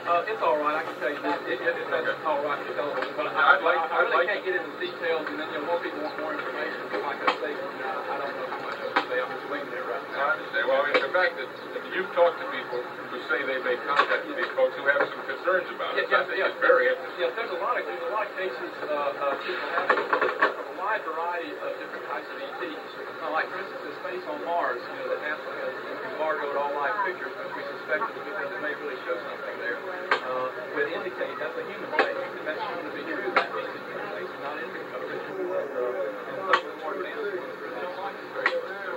It's all right. I can tell you this. It's all right to tell them. But I really can't get into details, and then more people want more information. Like I say, I don't know too much of it today. I'm just waiting there right now. I understand. Well, I mean, the fact that you've talked to people who say they made contact with these folks who have some concerns about it, I think it's very interesting. Yes, there's a lot of cases people having a wide variety of different types of ETs. Like, for instance, this face on Mars, that NASA has embargoed all live pictures, which we suspect because it may really show something there, would indicate that's a human face. If that's shown to be true, that means it's human face and not Indian code. And some of the more advanced ones present like it's very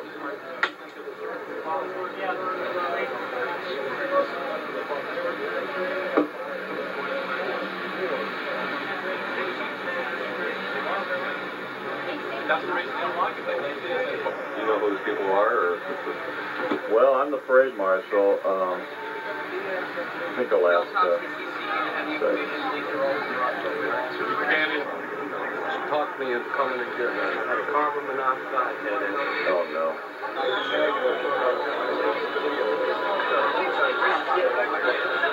That's the reason they don't like it. You know who these people are? Or? Well, I'm the parade marshal. I think I'll ask. Talk to me and come in and get a carbon monoxide head. Oh no.